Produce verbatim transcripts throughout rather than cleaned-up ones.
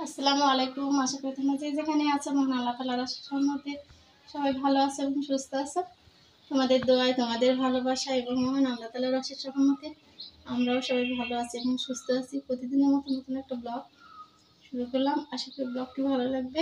আসসালামু আলাইকুম। আশা করি তোমরা যে যেখানে আছো মহান আল্লাহ তাআলার রহমতে সবাই ভালো আছো এবং সুস্থ আছো। তোমাদের দোয়ায়, তোমাদের ভালোবাসা এবং মহান আল্লাহ তাআলার রহমতে আমরাও সবাই ভালো আছি এবং সুস্থ আছি। প্রতিদিনের মতো নতুন একটা ব্লগ শুরু করলাম। আশা করি ব্লগটি ভালো লাগবে।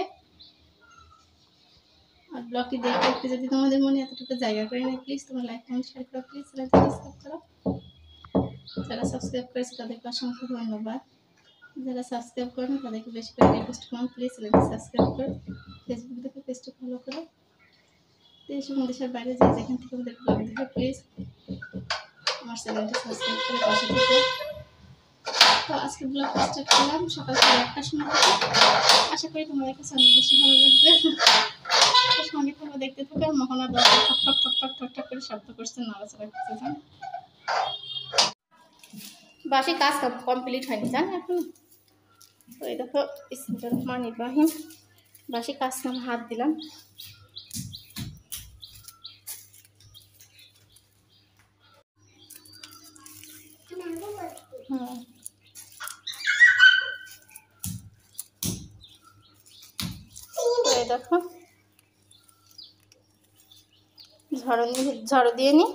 আর ব্লগটি দেখতে দেখতে যদি তোমাদের মনে এতটুকু জায়গা করে নেয়, প্লিজ তোমরা লাইক কমেন্ট শেয়ার করো, প্লিজ চ্যানেলটি সাবস্ক্রাইব করো। যারা সাবস্ক্রাইব করেছে তাদেরকে অসংখ্য ধন্যবাদ। যারা সাবস্ক্রাইব করেন তাদেরকে বেশি করে রিকোয়েস্ট করুন, প্লিজ চ্যানেলটি সাবস্ক্রাইব করো। ফেসবুক থেকে পেজটা ফলো করো। দেশ এবং দেশের বাইরে যে যেখান থেকে আমাদের ব্লগ দেখো, প্লিজ আমার চ্যানেলটি সাবস্ক্রাইব করে পাশে থেকো। তো আজকে ব্লগ স্টার্ট করলাম সকাল সাড়ে আটটার সময় থেকে। আশা করি তোমাদের কাছে অনেক বেশি ভালো লাগবে। তো সঙ্গে থাকো, দেখতে থাকো। মোহনা দরজা ঠক ঠক ঠক ঠক ঠক ঠক করে শব্দ করছে, নাড়াচাড়া করছে। জান বাসি কাজ কমপ্লিট হয়নি, জান এখন। তো এই দেখো বিসমিল্লাহির রহমানির রহিম, বাসি কাজ নাম হাত দিলাম। হুম এই দেখো ঝাড়ু নিয়ে ঝাড়ু দিয়ে নি।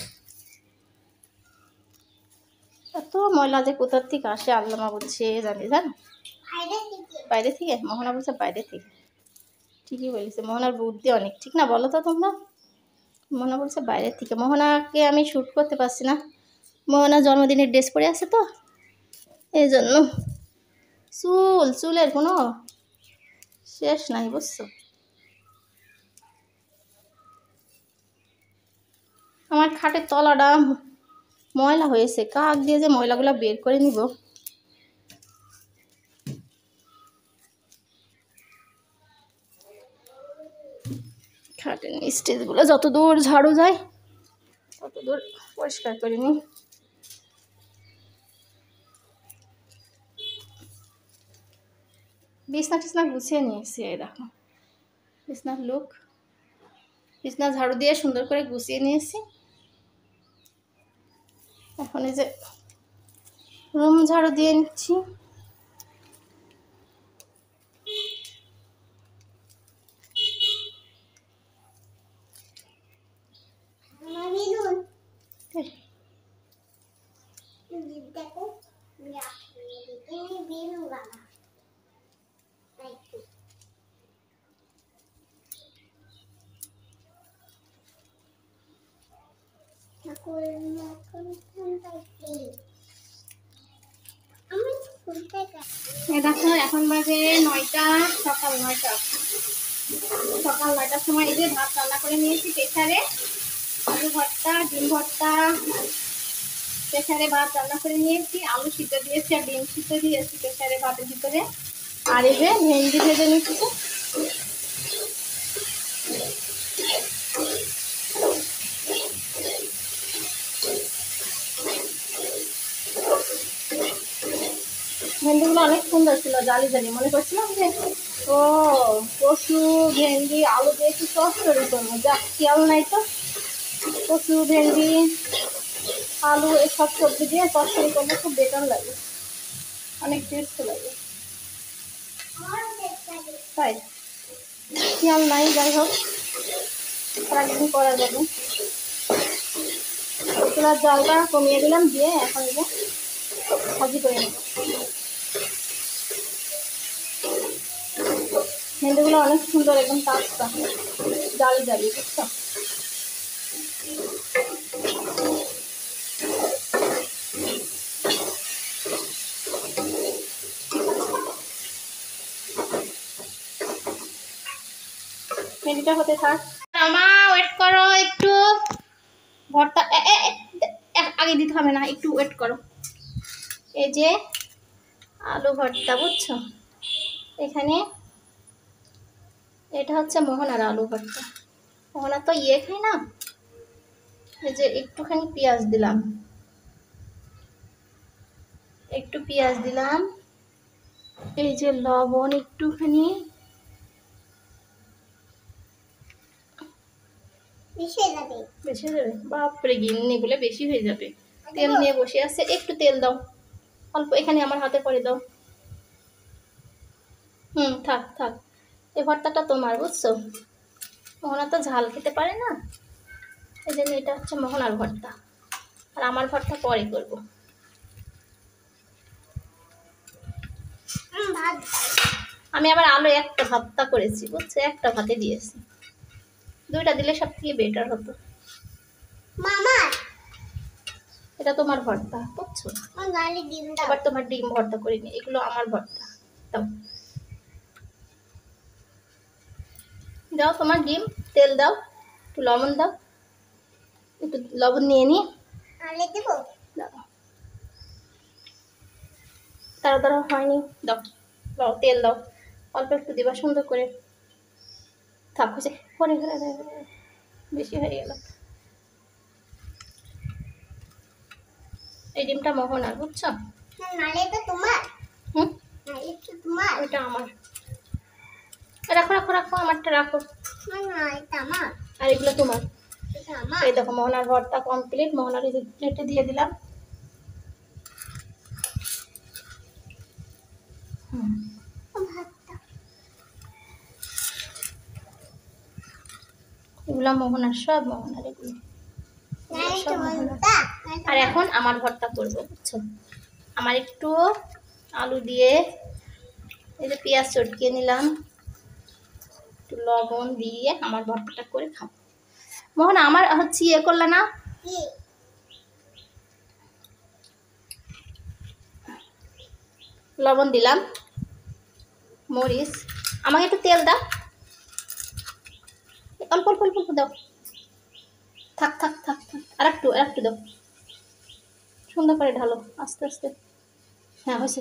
এত ময়লা যে কোথার থেকে আসে আল্লামা বলছে জানি, জান বাইরে থেকে। মোহনা বলছে বাইরে থেকে। ঠিকই বলেছে, মোহনার বুদ্ধি অনেক, ঠিক না বলো তো তোমরা? মোহনা বলছে বাইরে থেকে। মোহনাকে আমি শ্যুট করতে পারছি না, মোহনা জন্মদিনের ড্রেস পরে আছে তো এই জন্য। চুল চুলের কোনো শেষ নাই, বুঝছো? আমার খাটের তলাটা ময়লা হয়েছে, কাক দিয়ে যে ময়লাগুলো বের করে নিব। খাটের স্টেজগুলো যত দূর ঝাড়ু যায় তত দূর পরিষ্কার করে নিই। বিছনা টিছনা গুছিয়ে নিয়েছি, এই দেখো বিছনার লুক। বিছনা ঝাড়ু দিয়ে সুন্দর করে গুছিয়ে নিয়েছি। এখন এই যে রুম ঝাড়ু দিয়ে নিচ্ছি। দেখো এখন বাজে নয়টা, সকাল নয়টা। সকাল নয়টার সময় এই যে ভাত রান্না করে নিয়েছি প্রেসারে। আলু ভর্তা, ডিম ভর্তা, প্রেসারে ভাত রান্না করে নিয়েছি। আলু সিদ্ধ দিয়েছি আর ডিম সিদ্ধ দিয়েছি প্রেসারে ভাতের ভিতরে। আর এই যে ভেন্ডি ভেজে নিচ্ছি। ভেন্ডিগুলো অনেক সুন্দর ছিল, জালি জালি। মনে করছিলাম যে ও কচু ভেন্ডি আলু দিয়ে একটু চচ্চড়ি করবো, যা খেয়াল নাই তো। কচু ভেন্ডি আলু এসব সবজি দিয়ে চচ্চড়ি করলে খুব বেটার লাগে, অনেক টেস্ট লাগে। তাই খেয়াল নাই, যাই হোক একদিন করা যাবে। চুলার জলটা কমিয়ে দিলাম, দিয়ে এখন এই যে ভাজি করে নেব। ভেন্ডিগুলো অনেক সুন্দর, একদম টাটকা জালি জালি, বুঝছো? ভেন্ডিটা হতে থাক। আমা ওয়েট করো একটু। ভর্তা আগে দিতে হবে না, একটু ওয়েট করো। এই যে আলু ভর্তা, বুঝছো? এখানে এটা হচ্ছে মোহনার আলু ভর্তা। মোহনা তো ইয়ে খাই না। এই যে একটুখানি পেঁয়াজ দিলাম, একটু পেঁয়াজ দিলাম। এই যে লবণ একটুখানি, বেশি হয়ে যাবে। বাপরে, গিন্নি বলে বেশি হয়ে যাবে। তেল নিয়ে বসে আছে, একটু তেল দাও অল্প, এখানে আমার হাতে করে দাও। হুম, থাক থাক, এই ভর্তাটা তোমার, বুঝছো? মোহনা তো ঝাল খেতে পারে না, এই জন্য এটা হচ্ছে মোহনার ভর্তা, আর আমার ভর্তা পরে করবো। আমি আবার আলু একটা ভর্তা করেছি, বুঝছো? একটা ভাতে দিয়েছি, দুইটা দিলে সব থেকে বেটার হতো। মামা, এটা তোমার ভর্তা, বুঝছো? আবার তোমার ডিম ভর্তা করিনি, এগুলো আমার ভর্তা। দাও দাও তোমার ডিম, তেল দাও, একটু লবণ দাও, একটু লবণ নিয়ে নি দেবো। দাও, তারা তারা হয়নি, দাও দাও, তেল দাও, অল্প একটু দিবা সুন্দর করে। থাক, হয়েছে, পরে বেশি হয়ে গেল। এই ডিমটা মোহনার, বুঝছো? তোমার, হুম, ওটা আমার। রাখো রাখো রাখো, আমারটা রাখো, আর এগুলো তোমার। এই দেখো মোহনার ভর্তা কমপ্লিট, মোহনার এই প্লেটে দিয়ে দিলাম। এগুলো মোহনার, সব মোহনার এগুলো। আর এখন আমার ভর্তা করবো, বুঝছো? আমার একটু আলু দিয়ে এই যে পেঁয়াজ চটকিয়ে নিলাম, একটু লবণ দিয়ে আমার ভর্তাটা করে খাবো। মোহনা আমার হচ্ছে ইয়ে করলে না, লবণ দিলাম, মরিচ, আমাকে একটু তেল দাও, অল্প অল্প অল্প দাও, থাক থাক থাক থাক, আর একটু আর একটু দাও, সুন্দর করে ঢালো আস্তে আস্তে। হ্যাঁ, হয়েছে।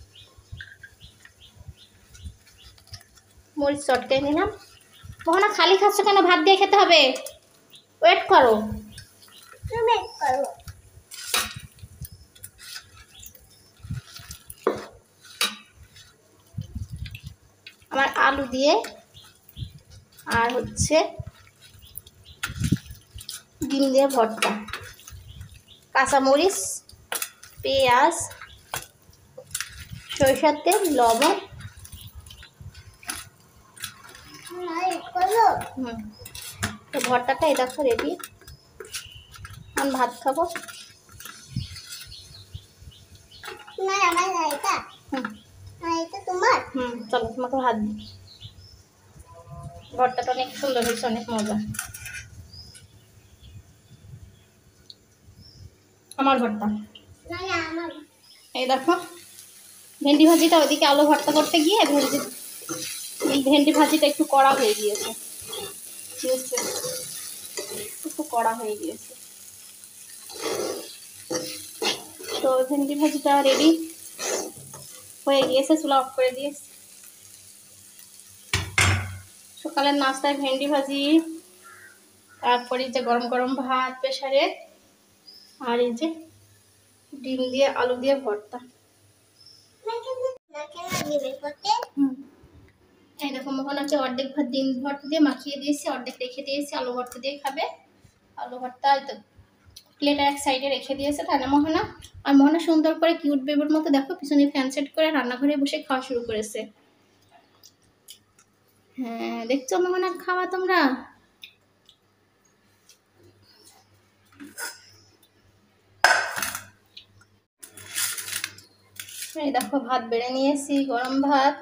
মরিচ চটকে নিলাম। মোহনা খালি খাচ্ছ কেন? ভাত দিয়ে খেতে হবে, ওয়েট করো, ওয়েট করো। আমার আলু দিয়ে আর হচ্ছে ডিম দিয়ে ভর্তা, কাঁচামরিচ, পেঁয়াজ, সরিষার তেল, লবণ। হুম, তো ভর্তাটা এই দেখো রেডি। আমি ভাত খাবো। তোমার, হুম, চলো তোমাকে ভাত দিই। ভর্তাটা অনেক সুন্দর হয়েছে, অনেক মজা। আমার ভর্তা, এই দেখো ভেন্ডি ভাজিটা ওইদিকে আলু ভর্তা করতে গিয়ে ভেন্ডি এই ভেন্ডি ভাজিটা একটু কড়া হয়ে গিয়েছে, একটু কড়া হয়ে গিয়েছে। তো ভেন্ডি ভাজিটা রেডি হয়ে গিয়েছে, চুলা অফ করে দিয়েছি। সকালের নাস্তায় ভেন্ডি ভাজি, তারপরে যে গরম গরম ভাত প্রেসারে, আর এই যে ডিম দিয়ে আলু দিয়ে ভর্তা। এই দেখো মোহন আছে, অর্ধেক ভাত ডিম ভর্তা দিয়ে মাখিয়ে দিয়েছি, অর্ধেক রেখে দিয়েছি, আলু ভর্তা দিয়ে খাবে। আলু ভর্তা প্লেটের এক সাইডে রেখে দিয়েছে তাই মোহনা। আর মোহনা সুন্দর করে কিউট বেবির মতো দেখো পিছনে ফ্যান সেট করে রান্নাঘরে বসে খাওয়া শুরু করেছে। হ্যাঁ, দেখছো মোহনা খাওয়া তোমরা? এই দেখো ভাত বেড়ে নিয়েছি, গরম ভাত।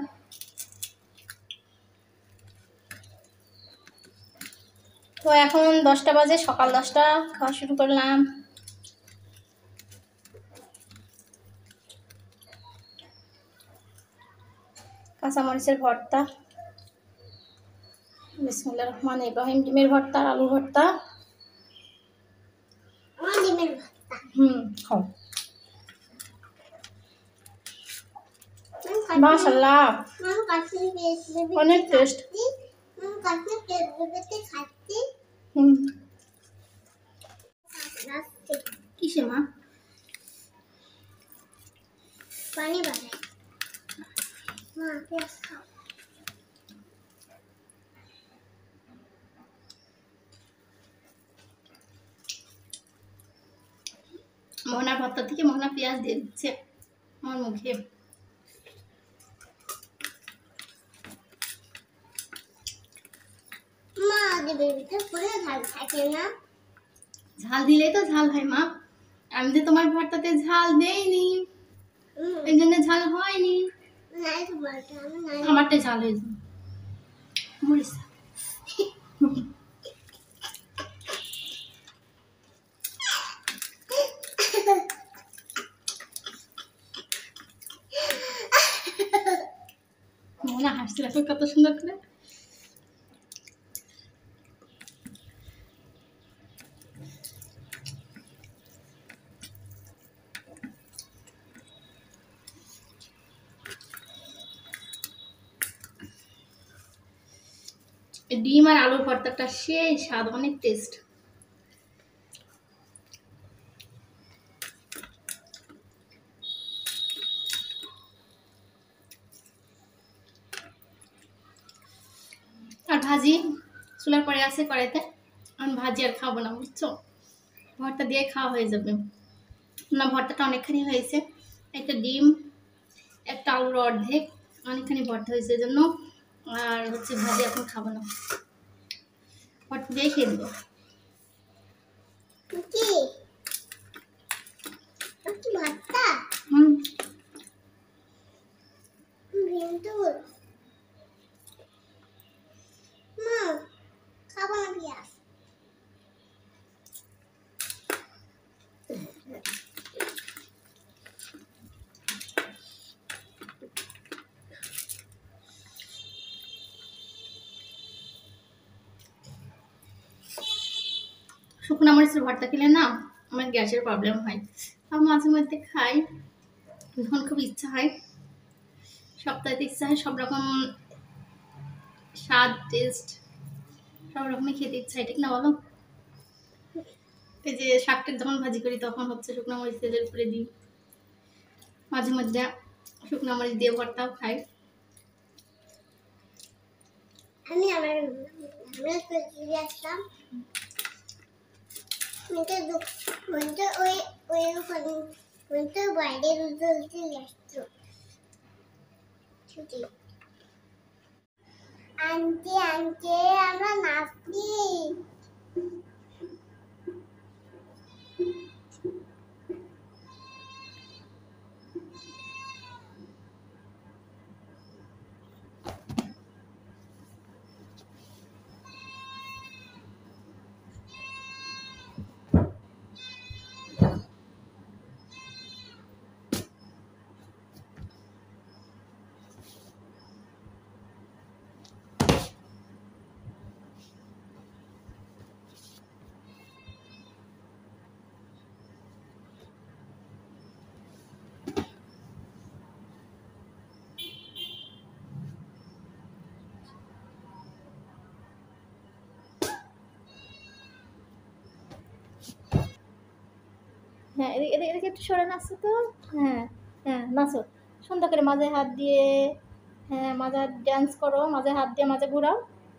তো এখন দশটা বাজে, সকাল দশটা, খাওয়া শুরু করলাম। কাঁচামরিচের ভর্তা, বিসমিল্লাহির রহমানির রহিম, ডিমের ভর্তা, আলু ভর্তা। হুম, খাও। মাশাআল্লাহ, অনেক টেস্ট। হুম, কিসে মা? পানি বানাই মা, পেঁয়াজ খাও। মোহনার ভর্তা থেকে মোহনা পেঁয়াজ দিয়ে দিচ্ছে আমার মুখে। মা দেবের ভিতরে পুরো ঝাল থাকে না। ঝাল দিলেই তো ঝাল হয় মা। আমি যে তোমার ভর্তাতে ঝাল দেইনি, এই জন্য ঝাল হয়নি। আমারটা ঝাল হয়েছে। মরিস মনে হাসছে দেখো কত সুন্দর করে। ডিম আর আলুর ভর্তাটা সেই স্বাদ, অনেক টেস্ট। আর ভাজি চুলার পরে আছে কড়াইতে, আমি ভাজি আর খাবো না বুঝছো, ভর্তা দিয়ে খাওয়া হয়ে যাবে না। ভর্তাটা অনেকখানি হয়েছে, একটা ডিম একটা আলুর অর্ধেক, অনেকখানি ভর্তা হয়েছে জন্য। আর হচ্ছে ভাজি এখন খাবো না, ভর্তা দিয়ে খেয়ে দেবো। হুম শুকনো মরিচের ভর্তা খেলে না আমার গ্যাসের প্রবলেম হয়, আর মাঝে মধ্যে খাই যখন খুব ইচ্ছা হয়। সপ্তাহে ইচ্ছা হয় সব রকম স্বাদ টেস্ট সব রকমই খেতে ইচ্ছা হয়, ঠিক না বলো? এই যে শাকটা যখন ভাজি করি তখন হচ্ছে শুকনো মরিচ তেলের উপরে দিই, মাঝে মধ্যে শুকনো মরিচ দিয়ে ভর্তাও খাই। আমি আমার আসলাম ওই ওই ওই বাইরে আনতে আনতে আমরা নাচি। হ্যাঁ এদিকে এদিকে এদিকে একটু সরে নাচো তো। হ্যাঁ হ্যাঁ নাচো সুন্দর করে, মাঝে হাত দিয়ে, হ্যাঁ মাঝে ড্যান্স করো, মাঝে হাত দিয়ে মাঝে ঘুরাও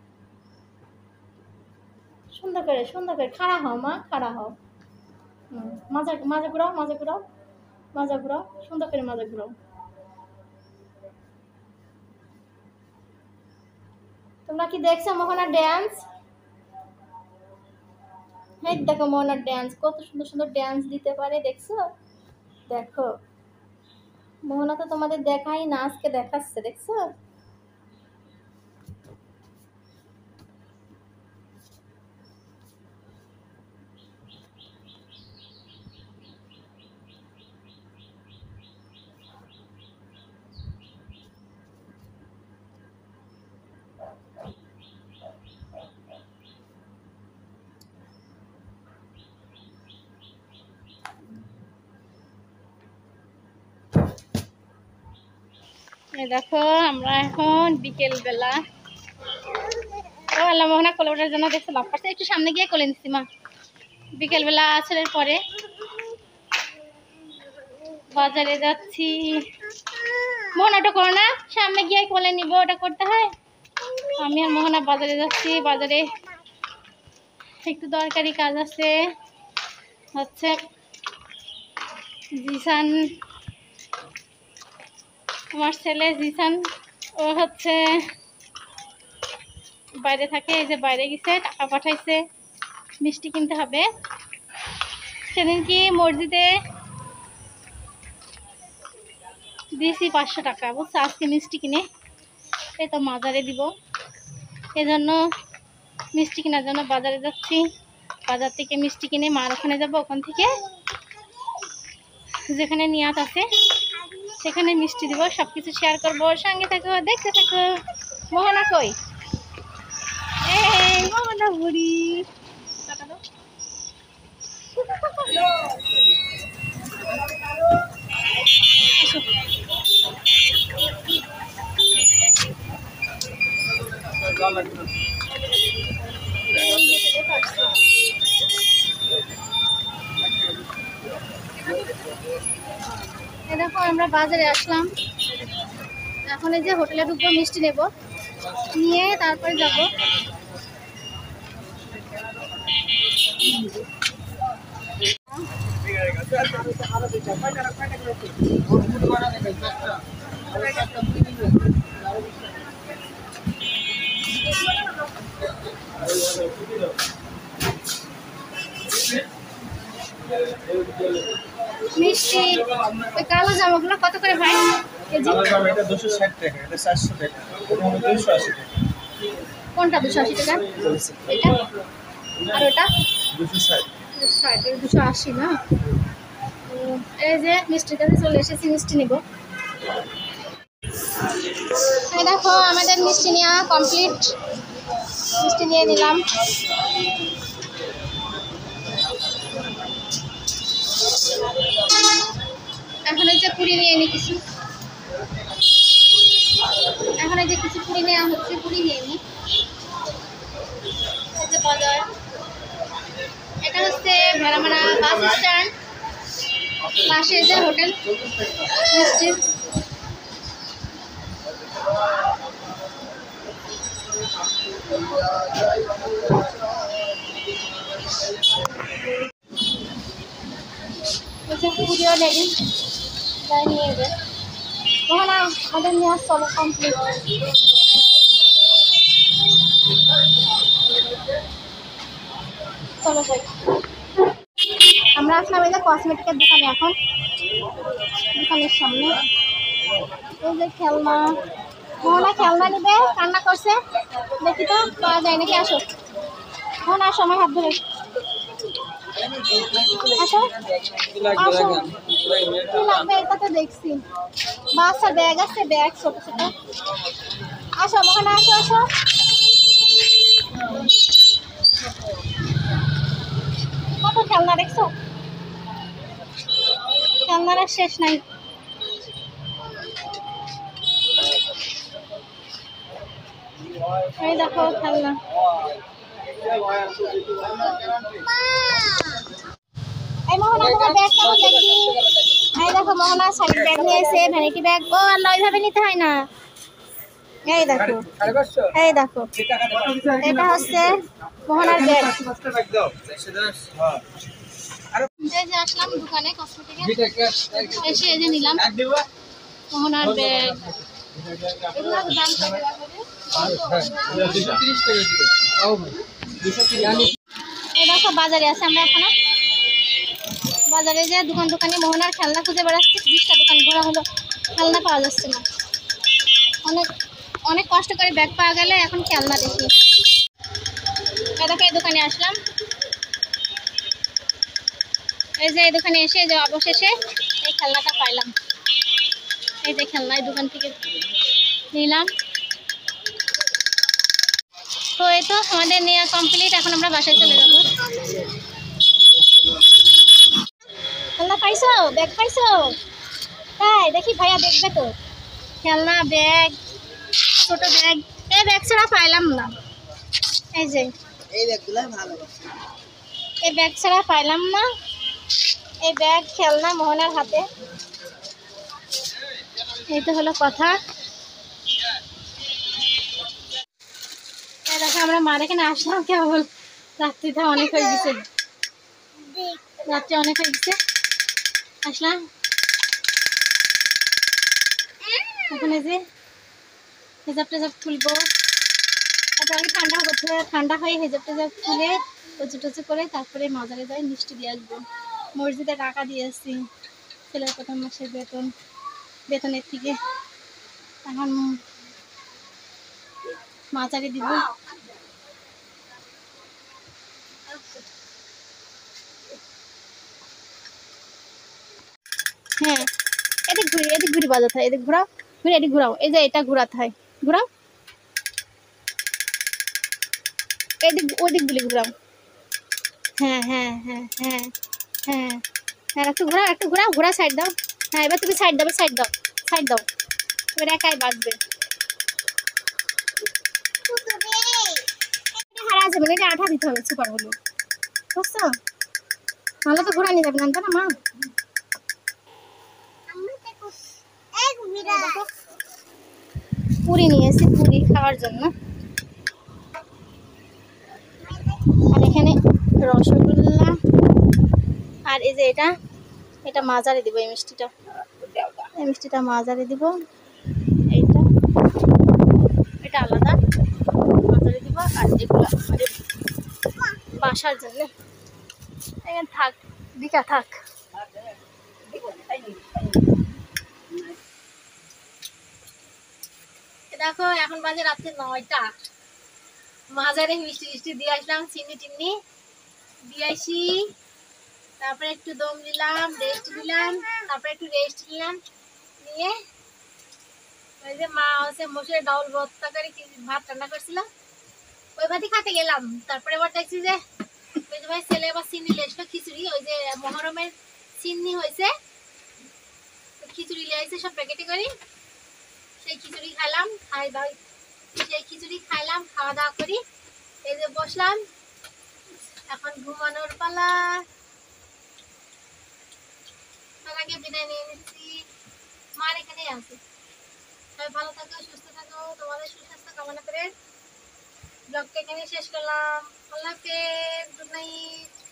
সুন্দর করে, সুন্দর করে খাড়া হও মা, খাড়া হও। হুম মাঝে মাঝে ঘুরাও, মাঝে ঘুরাও, মাঝে ঘুরাও, সুন্দর করে মাঝে ঘুরাও। তোমরা কি দেখছো মোহনার ড্যান্স? হ্যাঁ দেখো মোহনার ড্যান্স, কত সুন্দর সুন্দর ড্যান্স দিতে পারে, দেখছো? দেখো মোহনা তো তোমাদের দেখাই না, আজকে দেখাচ্ছে, দেখছো? দেখো আমরা এখন বিকেল বেলা, ও আল্লাহ মোহনা কোলে ওঠার জন্য দেখছো লাভ করছে, একটু সামনে গিয়ে কোলে নিচ্ছি মা। বিকেল বেলা আসরের পরে বাজারে যাচ্ছি। মোহনা ওটা করো না, সামনে গিয়ে কোলে নিব, ওটা করতে হয়। আমি আর মোহনা বাজারে যাচ্ছি, বাজারে একটু দরকারি কাজ আছে, হচ্ছে জিসান, আমার ছেলে জিসান ও হচ্ছে বাইরে থাকে, এই যে বাইরে গেছে, টাকা পাঠাইছে, মিষ্টি কিনতে হবে। সেদিন কি মসজিদে দিয়েছি পাঁচশো টাকা, বুঝছো, আজকে মিষ্টি কিনে এই তো মাজারে দিব, এজন্য মিষ্টি কেনার জন্য বাজারে যাচ্ছি। বাজার থেকে মিষ্টি কিনে মার ওখানে যাবো, ওখান থেকে যেখানে নিয়াত আছে সেখানে মিষ্টি দিব, সবকিছু শেয়ার করবো, সঙ্গে থাকো, দেখতে থাকো। মোহনা কই? এই মোহনা বুড়ি, দেখো আমরা বাজারে আসলাম, এখন এই যে হোটেলে ঢুকবো, মিষ্টি নেব, নিয়ে তারপরে যাব। মিষ্টি ওই কালো জামাগুলো কত করে ভাই? কালো জামা এটা দুশো ষাট টাকা, এটা চারশো টাকা, এটা হলো দুইশো আশি টাকা। কোনটা দুশো আশি টাকা? এটা আর ওটা দুশো ষাট। ষাট, দুশো আশি না? এই যে মিষ্টির কাছে চলে এসেছি, মিষ্টি নিব। এই দেখো আমাদের মিষ্টি নেওয়া কমপ্লিট, মিষ্টি নিয়ে নিলাম। এখন এই যে পুরি নিয়ে নি কিছু, এখন এই যে কিছু পুরি নেওয়া হচ্ছে, পুরি নিয়ে নি। এই যে বাজার, এটা হচ্ছে ভেড়ামারা বাস স্ট্যান্ড, পাশে যে হোটেল মিষ্টি। পুরিও নেই, তাই নিয়ে যাবে। তখন আমাদের নেওয়া চলো কমপ্লিট। চলো যাই, আমরা আসলাম এই যে কসমেটিকের দোকানে, এখন দোকানের সামনে এই যে খেলনা, মোহনা খেলনা নিবে, কান্না করছে, দেখি তো পাওয়া যায় নাকি। আসো মোহনা, আসো আমার হাত ধরে, আসো আসো, কি লাগবে এটা তো দেখছি, বাচ্চা ব্যাগ আছে, ব্যাগ ছোট ছোট। আসো মোহনা, আসো আসো। কত খেলনা দেখছো, খেলনার আর শেষ নাই। এই দেখো খেলনা, এই মোহনা তোমার ব্যাগ কেমন দেখি? এই দেখো মোহনা শাড়ির ব্যাগ নিয়েছে, ভ্যানিটি ব্যাগ। ও আল্লাহ, ওইভাবে নিতে হয় না। এই দেখো, এই দেখো, এটা হচ্ছে মোহনার ব্যাগ। এই যে আসলাম দোকানে কসমেটিকে, এসে এই যে নিলাম মোহনার ব্যাগ। এগুলোর দাম কত? এই দেখো বাজারে আছে, আমরা এখনো বাজারে যে দোকান দোকানে মোহনার খেলনা খুঁজে বেড়াচ্ছি, বিশটা দোকান ঘোরা হলো, খেলনা পাওয়া যাচ্ছে না। অনেক অনেক কষ্ট করে ব্যাগ পাওয়া গেলে এখন খেলনা দেখি। এই দেখো এই দোকানে আসলাম, এই যে এই দোকানে এসে যে অবশেষে এই খেলনাটা পাইলাম। এই যে খেলনা এই দোকান থেকে নিলাম। তো এই তো আমাদের নেওয়া কমপ্লিট, এখন আমরা বাসায় চলে যাবো। খেলনা পাইছো, ব্যাগ পাইছো? তাই দেখি ভাইয়া দেখবে তো, খেলনা ব্যাগ, ছোট ব্যাগ। এই ব্যাগ ছাড়া পাইলাম না, এই যে এই ব্যাগগুলো ভালো, এই ব্যাগ ছাড়া পাইলাম না। এই ব্যাগ খেলনা মোহনার হাতে, এই তো হলো কথা। দেখো আমরা মার এখানে আসলাম কেবল, রাত্রিটা অনেক হয়ে গেছে, রাত্রি অনেক হয়ে গেছে, আসলাম এখন। এই যে হিজাব টেজাব খুলবো, তারপর আমি ঠান্ডা করতে ঠান্ডা হয়ে হেজাব টেজাব খুলে কচু টচু করে তারপরে মাজারে যাই মিষ্টি দিয়ে আসবো। মসজিদে টাকা দিয়ে আসছি ছেলের প্রথম মাসের বেতন বেতনের থেকে, এখন মাজারে দিব। হ্যাঁ এদিক ঘুরি এদিক ঘুরি বাজাতে হয়, এদিক ঘোরাও ঘুরে এদিক ঘোরাও, এই যে এটা ঘোরাতে হয়, ঘোরাও এদিক ওদিক গুলি ঘোরাও। হ্যাঁ হ্যাঁ হ্যাঁ হ্যাঁ হ্যাঁ হ্যাঁ একটু ঘোরাও একটু ঘোরাও, ঘোরা সাইড দাও। হ্যাঁ এবার তুমি সাইড দাও সাইড দাও সাইড দাও, এবার একাই বাঁচবে। হারা যাবে না, এটা আঠা দিতে হবে সুপার হলো, বুঝছো? নাহলে তো ঘোরা নিয়ে যাবে জানতো না মা। পুরি নিয়ে এসেছি পুরি খাওয়ার জন্য, আর এখানে রসগোল্লা, আর এই যে এটা এটা মাজারে দিব, এই মিষ্টিটা এই মিষ্টিটা মাজারে দিব, এইটা এটা আলাদা মাজারে দিব, আর এগুলো আমাদের বাসার জন্য এখানে থাক দিকা থাক। দেখো এখন বাজে রাত্রে নয়টা, মাজারে মিষ্টি মিষ্টি দিয়ে আসলাম, চিনি টিনি দিয়ে আসি, তারপরে একটু দম দিলাম, রেস্ট দিলাম, তারপরে একটু রেস্ট নিলাম, নিয়ে ওই যে মা হচ্ছে মসুর ডাউল ভাত তরকারি ভাত রান্না করছিলাম ওই ভাতই খেতে গেলাম। তারপরে এবার দেখছি যে ওই যে ভাই ছেলে এবার চিনি লেসলো খিচুড়ি, ওই যে মহরমের চিনি হয়েছে খিচুড়ি লেগেছে সব প্যাকেটে করি, সেই খিচুড়ি খাইলাম, খাই দাই সেই খিচুড়ি খাইলাম, খাওয়া দাওয়া করি এই যে বসলাম, এখন ঘুমানোর পালা। তার আগে বিদায় নিয়ে নিচ্ছি, মার এখানেই আছে। সবাই ভালো থাকো সুস্থ থাকো, তোমাদের সুস্বাস্থ্য কামনা করে ব্লগটা এখানে শেষ করলাম। আল্লাহ হাফেজ, গুড নাইট।